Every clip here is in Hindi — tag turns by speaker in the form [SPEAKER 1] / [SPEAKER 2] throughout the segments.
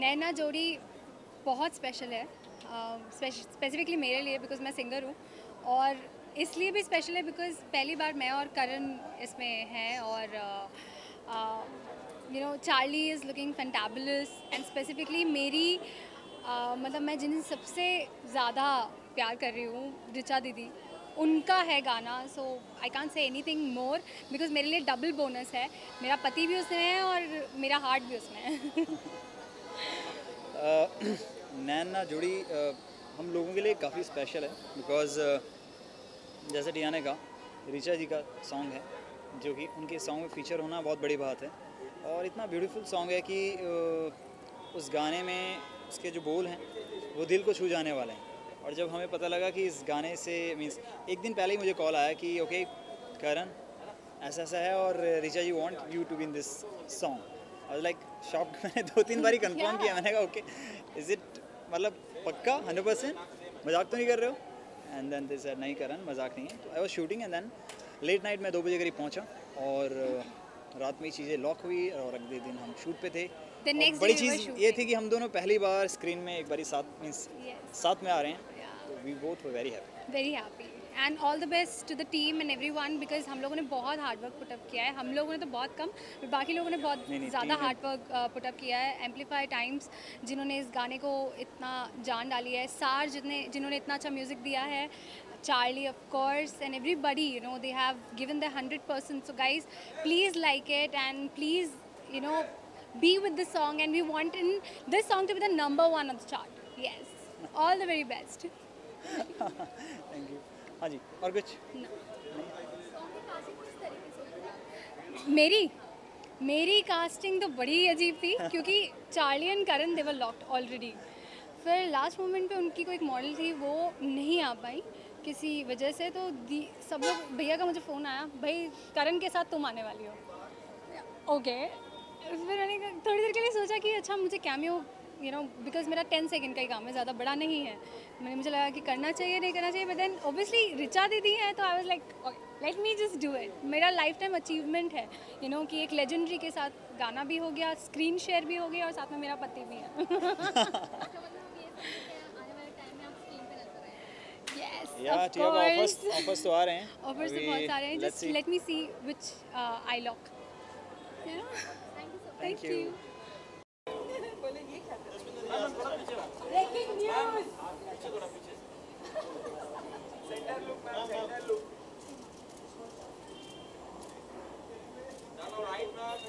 [SPEAKER 1] नैना जोड़ी बहुत स्पेशल है, स्पेसिफिकली मेरे लिए बिकॉज मैं सिंगर हूँ, और इसलिए भी स्पेशल है बिकॉज पहली बार मैं और करण इसमें हैं, और Charlie is looking fantabulous and specifically मेरी मतलब मैं जिन सबसे ज़्यादा प्यार कर रही हूँ, रिचा दीदी, उनका है गाना. So I can't say anything more because मेरे लिए डबल बोनस है. मेरा पति भी उसमें है और मेरा हार्ट भी उसमें है.
[SPEAKER 2] नैना जोड़ी हम लोगों के लिए काफ़ी स्पेशल है बिकॉज़ जैसे टिया ने कहा, ऋचा जी का सॉन्ग है जो कि उनके सॉन्ग में फीचर होना बहुत बड़ी बात है, और इतना ब्यूटीफुल सॉन्ग है कि उस गाने में उसके जो बोल हैं वो दिल को छू जाने वाले हैं. और जब हमें पता लगा कि इस गाने से मीन्स एक दिन पहले ही मुझे कॉल आया कि ओके करण ऐसा ऐसा है और Richa ji want you to be in this song. I was like shocked. मैंने 2-3 बारी कंफर्म किया. मैंने कहा ओके इज इट मतलब पक्का 100%, मजाक तो नहीं कर रहे हो? एंड देन दे सेड नहीं करण मजाक नहीं है. तो I was shooting and then late night में 2 बजे करीब पहुंचा और रात में चीज़ें लॉक हुई और अगले दिन हम शूट पे थे. बड़ी चीज़ ये थी कि हम दोनों पहली बार स्क्रीन में एक बारी साथ मीन्स साथ में आ रहे हैं. तो we both were very
[SPEAKER 1] happy and all the best to the team and everyone because हम लोगों ने बहुत हार्ड वर्क पुटअप किया है. हम लोगों ने तो बहुत कम, बाकी लोगों ने बहुत ज़्यादा हार्ड वर्क पुटअप किया है. एम्पलीफाई टाइम्स जिन्होंने इस गाने को इतना जान डाली है, SaaR जिन्होंने इतना अच्छा म्यूज़िक दिया है, Charlie of course, and everybody, they have given their 100%. So guys, please like it and please, be with the song, and we want this song to be the #1 on the chart. Yes, all the very best.
[SPEAKER 2] Thank you. हाँ जी, और कुछ?
[SPEAKER 1] मेरी कास्टिंग तो बड़ी अजीब थी क्योंकि Charlie and Karan they were locked already. फिर लास्ट मोमेंट पे उनकी कोई एक मॉडल थी, वो नहीं आ पाई किसी वजह से. तो सब लोग, भैया का मुझे फ़ोन आया, भाई करण के साथ तुम आने वाली हो. ओके. फिर मैंने थोड़ी देर के लिए सोचा कि अच्छा मुझे कैमियो बिकॉज मेरा 10 सेकंड का ही काम है, ज़्यादा बड़ा नहीं है. मुझे लगा कि करना चाहिए नहीं करना चाहिए, बट देन ऑब्वियसली रिचा दीदी है तो I was like let me just do it. मेरा लाइफ टाइम अचीवमेंट है कि एक लेजेंडरी के साथ गाना भी हो गया, स्क्रीन शेयर भी हो गया और साथ में मेरा पति भी है.
[SPEAKER 2] Yeah, offers तो आ रहे हैं.
[SPEAKER 1] Offers तो बहुत सारे हैं. Just let me see which I lock. Thank you. Breaking news. Center look, ma'am. Center look. Right, ma'am.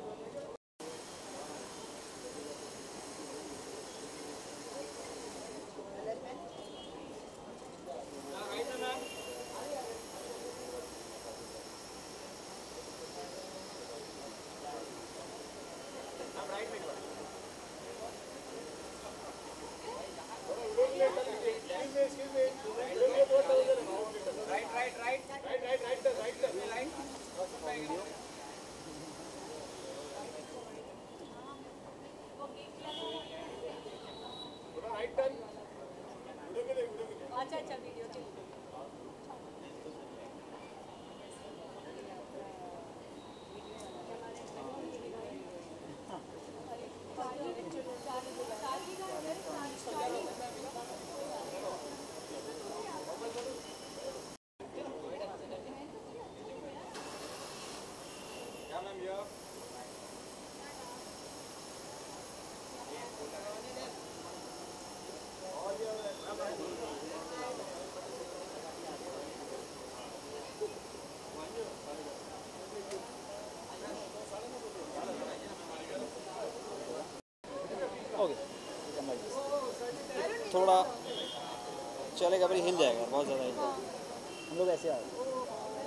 [SPEAKER 1] अच्छा वीडियो के
[SPEAKER 2] थोड़ा चलेगा, पर हिल जाएगा, बहुत ज़्यादा हिल जाएगा. हम लोग ऐसे आ रहे हैं.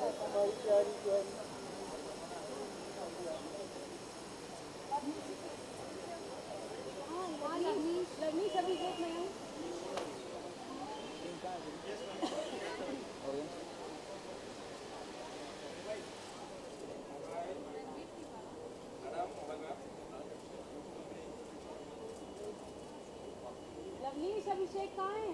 [SPEAKER 1] अभिषेक कहाँ है?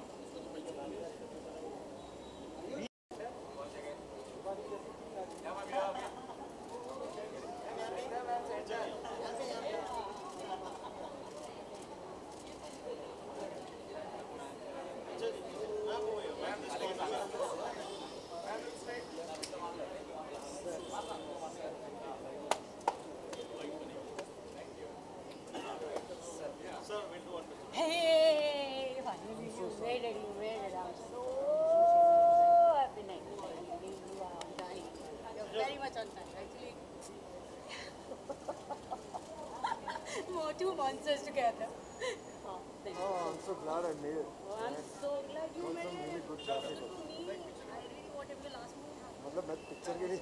[SPEAKER 3] two monsters together.
[SPEAKER 4] I'm so glad I made it.
[SPEAKER 3] I'm so glad you made
[SPEAKER 4] Some really
[SPEAKER 3] it.
[SPEAKER 4] good classes.
[SPEAKER 3] I really wanted the last movie.
[SPEAKER 4] मतलब मैं पिक्चर के लिए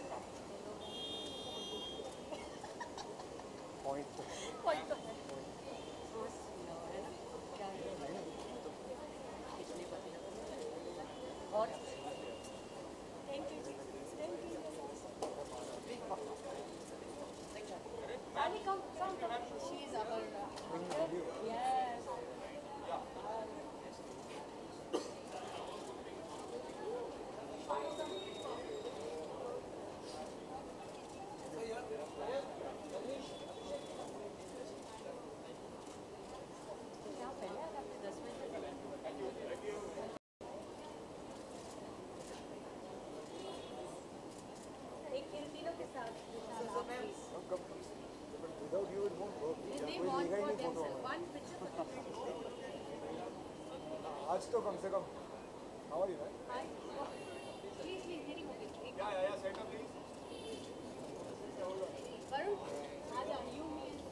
[SPEAKER 4] पॉइंट
[SPEAKER 3] Point तो है. बस है ना? क्या है? कितने पति और thank you ji. Thank you. Rani, come. She is our yes.
[SPEAKER 4] Without you it won't work.
[SPEAKER 3] They
[SPEAKER 4] कोई
[SPEAKER 3] want
[SPEAKER 4] लेगा ही
[SPEAKER 3] for
[SPEAKER 4] नहीं photo
[SPEAKER 3] themselves one picture for
[SPEAKER 4] आज तो कम से कम how are you right?
[SPEAKER 3] please मेरी movie
[SPEAKER 4] Yeah, set up please.
[SPEAKER 3] Varun आ जाओ you me and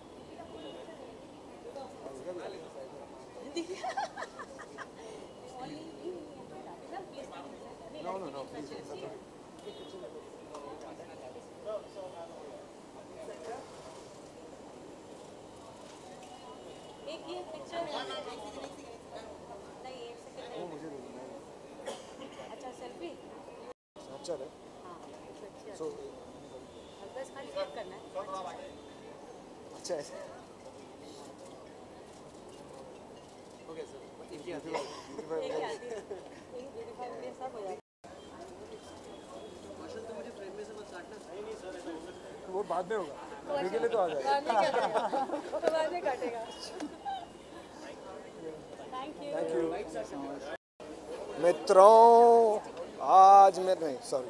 [SPEAKER 3] only you
[SPEAKER 4] No, please.
[SPEAKER 3] एक ये पिक्चर नहीं एक सेकंड
[SPEAKER 4] वो मुझे दे देना
[SPEAKER 3] अच्छा सेल्फी
[SPEAKER 4] स्नैपचैट है
[SPEAKER 3] हाँ
[SPEAKER 4] सो
[SPEAKER 3] बस खाली क्लिक करना है
[SPEAKER 4] अच्छा है
[SPEAKER 2] ओके सर
[SPEAKER 3] एक ही आती है इन ब्यूटीफाई में सब हो जाता
[SPEAKER 2] तो मुझे फ्रेम में से मत काटना नहीं सर
[SPEAKER 4] वो बाद में होगा अभी के लिए तो आ जाएगा
[SPEAKER 3] बाद में काटेगा थैंक यू
[SPEAKER 4] मित्रों आज मैं नहीं सॉरी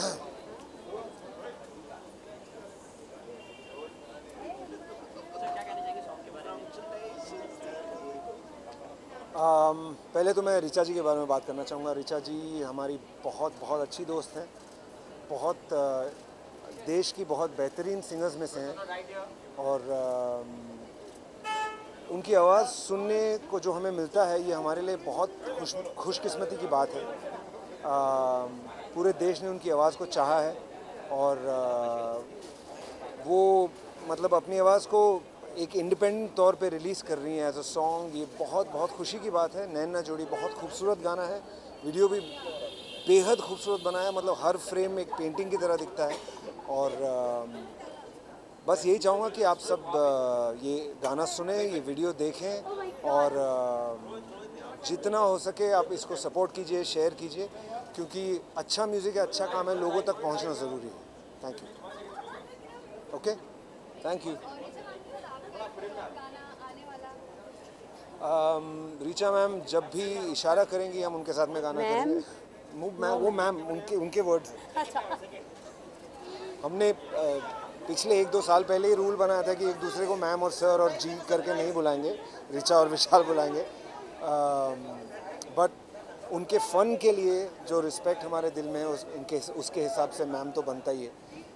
[SPEAKER 4] पहले तो मैं ऋचा जी के बारे में बात करना चाहूँगा। ऋचा जी हमारी बहुत बहुत अच्छी दोस्त हैं, बहुत देश की बहुत बेहतरीन सिंगर्स में से हैं और उनकी आवाज़ सुनने को जो हमें मिलता है ये हमारे लिए बहुत खुशकिस्मती की बात है। पूरे देश ने उनकी आवाज़ को चाहा है और वो मतलब अपनी आवाज़ को एक इंडिपेंडेंट तौर पे रिलीज़ कर रही हैं एज अ सॉन्ग। ये बहुत बहुत खुशी की बात है। नैन जोड़ी बहुत खूबसूरत गाना है, वीडियो भी बेहद खूबसूरत बनाया, मतलब हर फ्रेम एक पेंटिंग की तरह दिखता है। और बस यही चाहूँगा कि आप सब ये गाना सुने, ये वीडियो देखें और जितना हो सके आप इसको सपोर्ट कीजिए, शेयर कीजिए, क्योंकि अच्छा म्यूज़िक है, अच्छा काम है, लोगों तक पहुँचना ज़रूरी है। Thank you. Okay, thank you. Richa ma'am जब भी इशारा करेंगी हम उनके साथ में गाना करेंगे। वो मैम उनके वर्ड्स। हमने पिछले 1-2 साल पहले ही रूल बनाया था कि एक दूसरे को मैम और सर और जी करके नहीं बुलाएंगे, ऋचा और विशाल बुलाएंगे। बट उनके फ़न के लिए जो रिस्पेक्ट हमारे दिल में है उसके हिसाब से मैम तो बनता ही है।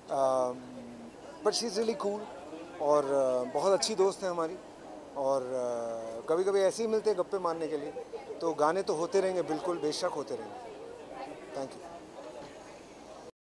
[SPEAKER 4] But she is really cool और बहुत अच्छी दोस्त है हमारी और कभी कभी ऐसे ही मिलते हैं गप्पे मारने के लिए। तो गाने तो होते रहेंगे, बिल्कुल बेशक होते रहेंगे। Thank you.